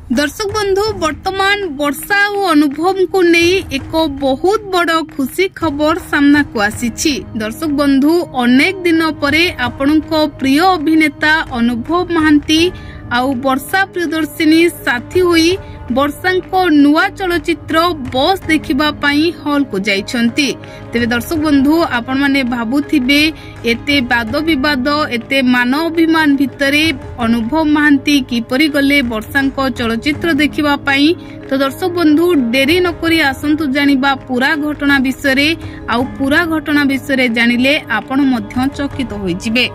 दर्शक बंधु वर्तमान वर्षा और अनुभव को नहीं एक बहुत बड़ खुशी खबर सामना को आसी। दर्शक बंधु अनेक दिन परे आपणको प्रिय अभिनेता अनुभव महांती आउ वर्षा प्रियदर्शिनी साथी हुई वर्षांको नुआ चलचित्र बस देखिबा पाई हॉल को जाइछंती। तेबे दर्शक बंधु आपण माने भाबुथिबे एते वाद विवाद एते मानव अभिमान भितरे अनुभव महांती किपरि गले वर्षांको चलचित्र देखिबा पाई। तो दर्शक बंधु डेरी नकरी आसंतु जानिबा पूरा घटना विषय आउ पूरा घटना विषय जानिले आपण मध्य चकित होई जिबे।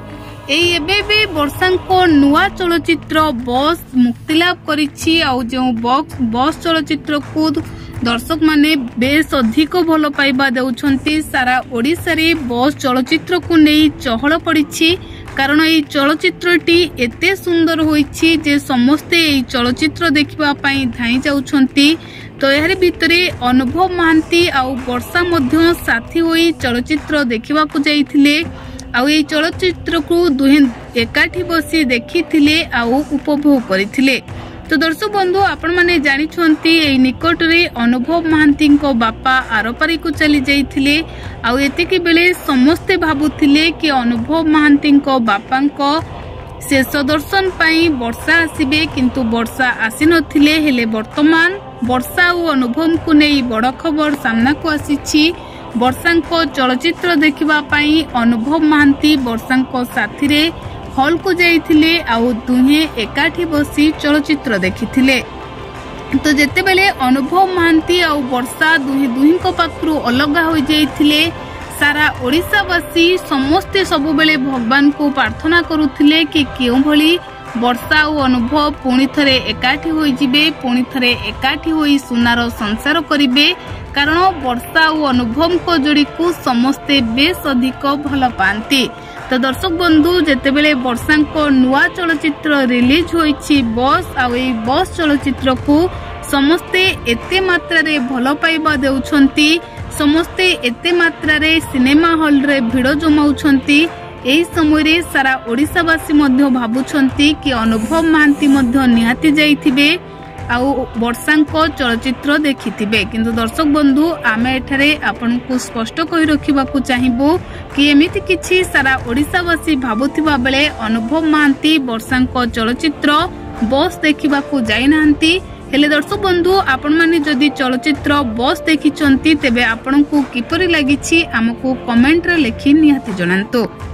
एबे वर्षांको नुआ चलचित्र बस मुक्तिलाभ करिछि आउ जो बस चलचित्र को दर्शक माने बेस अधिक भल पाइबा देउछंती। सारा ओडिसा रे बस चलचित्र को नहीं चहल पड़िछि कारण এই চলচ্চিত্রটি এতে সুন্দর হইछि যে সমস্তে এই চলচ্চিত্র দেখিবা পাই ধাই যাউছন্তি। তো এর ভিতরে অনুভব মহান্তি আউ বর্ষা মধ্য সাথী होई চলচ্চিত্র দেখিবা को যাইथिले आउ ये चलचित्र को दुहे एकाठी बसी देखिथिले आउ उपभोग करिथिले। तो दर्शक बंधु आपण माने जानि छंती ए निकट रे अनुभव महांती को बापा आरपारी को चली जाइथिले आउ एतिकी बेले समस्ते भाबुथिले कि अनुभव महांती को बापा को शेष दर्शन पाई वर्षा आसीबे किंतु वर्षा आसी नथिले। हेले वर्तमान वर्षा और अनुभव को नहीं बड़ खबर सामना को आसीछि। वर्षांको चलचित्र देखिबा पाई अनुभव महांती वर्षांको साथी रे हॉल को जाइथिले आउ दुहे एकाठी बसी चलचित्र देखिथिले। तो जेते बेले अनुभव महांती आउ वर्षा दुही को पाखरु अलग हो जाइथिले सारा ओडिसावासी समस्ते सबु बेले भगवान को प्रार्थना करुथिले कि केउ भली वर्षा और अनुभव पुणी थरे एकाठी होई जिबे पुणी थरे एकाठी होई सुनार संसार करिबे कारण वर्षा और अनुभव को जोड़ी को समस्ते बेस अधिक भल पाती। तो दर्शक बंधु जेतेबेले वर्षा को नुआ चलचित्र रिलीज होईछि बस आउ ए बस चलचित्र को समस्ते एते मात्रा रे भल पाइबा देउछंती समस्ते एते मात्रा रे सिनेमा हॉल रे भिड़ जमाउछंती। एही समय रे सारा ओडिसावासी मध्य भाबुछंती कि अनुभव महांती मध्य निहाती जाइथिबे आउ वर्षांको चलचित्र देखिथिबे। किंतु दर्शक बंधु आमे एठारे आपनकु स्पष्ट कहि रखिबाकू चाहिबो कि एमिति किछि सारा ओडिसावासी भाबुथिबा बेले अनुभव महांती वर्षांको चलचित्र बस देखिबाकू जाई नाहंती। हेले दर्शक बंधु आपण माने जदि चलचित्र बस देखिचंती तेबे आपनकु किपरि लागिछि हमकु कमेंट रे लेखि निहाती जणांतो।